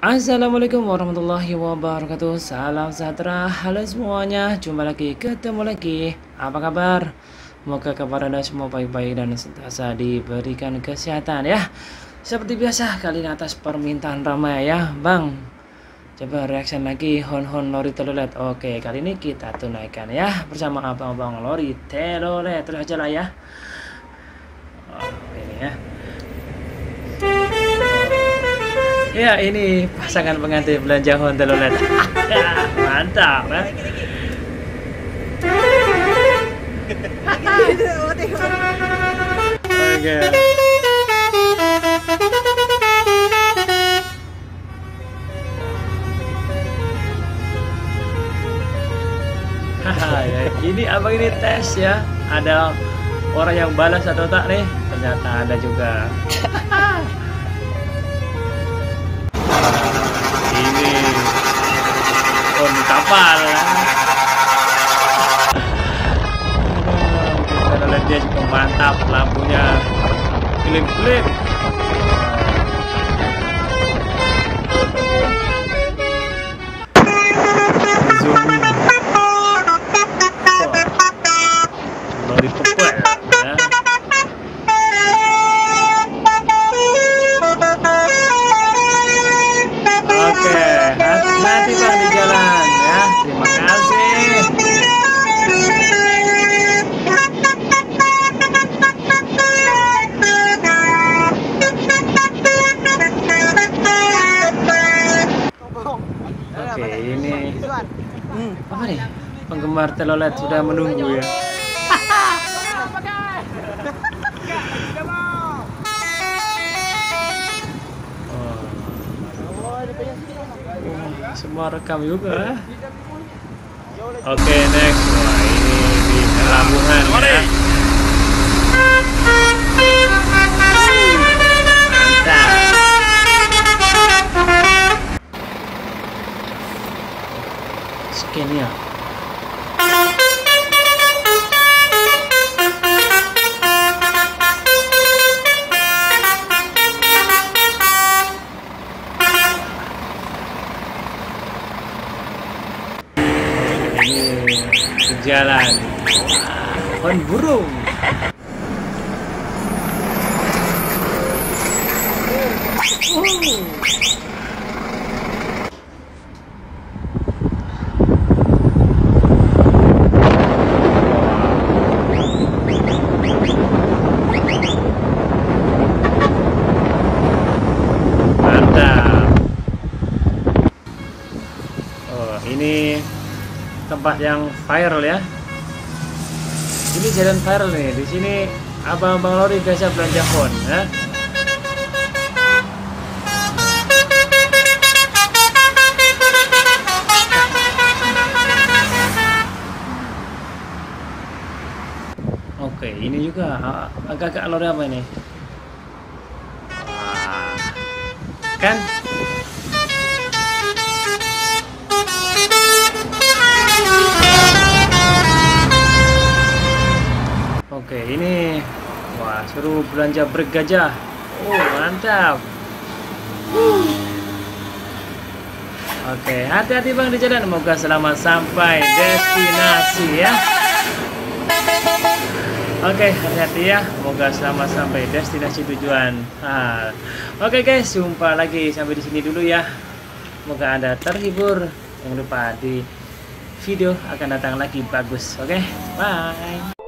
Assalamualaikum warahmatullahi wabarakatuh. Salam sejahtera. Halo semuanya, jumpa lagi, ketemu lagi. Apa kabar? Semoga kabar Anda semua baik-baik dan senantiasa diberikan kesehatan ya. Seperti biasa, kali ini atas permintaan ramai ya, Bang. Coba reaction lagi Hon Lori Telolet. Oke, kali ini kita tunaikan ya bersama abang-abang Lori Telolet. Terus aja lah ya. Ini ya. Ya, ini pasangan pengantin belanja Hon Telolet. Mantap ya. Oke. Ya, ini abang ini tes ya. Ada orang yang balas atau tak nih? Ternyata ada juga. Ini kapal. Kita lihat dia juga mantap, lampunya kelip-kelip. Zoom in. Lori tepuk ya. Oke, hati-hati Bang di jalan ya. Terima kasih. Oke, ini apa nih? Penggemar Telolet sudah menunggu ya. Semua rekam juga. Oke, next. Wah, ini di pelabuhan ya. Mantap. Scan ya. Jalan pohon burung. Mantap. Oh, ini tempat yang viral ya. Ini jalan viral nih. Di sini abang-abang Lori biasa belanja Hon ya. Oke, ini juga agak-agak Lori apa ini? Wah, kan? Oke, ini wah, suruh belanja brek gajah. Oh, mantap. Oke, hati-hati Bang di jalan. Semoga selamat sampai destinasi ya. Oke, hati-hati ya. Semoga selamat sampai destinasi tujuan. Oke guys, jumpa lagi sampai di sini dulu ya. Semoga Anda terhibur. Jangan lupa di video akan datang lagi bagus. Oke, bye.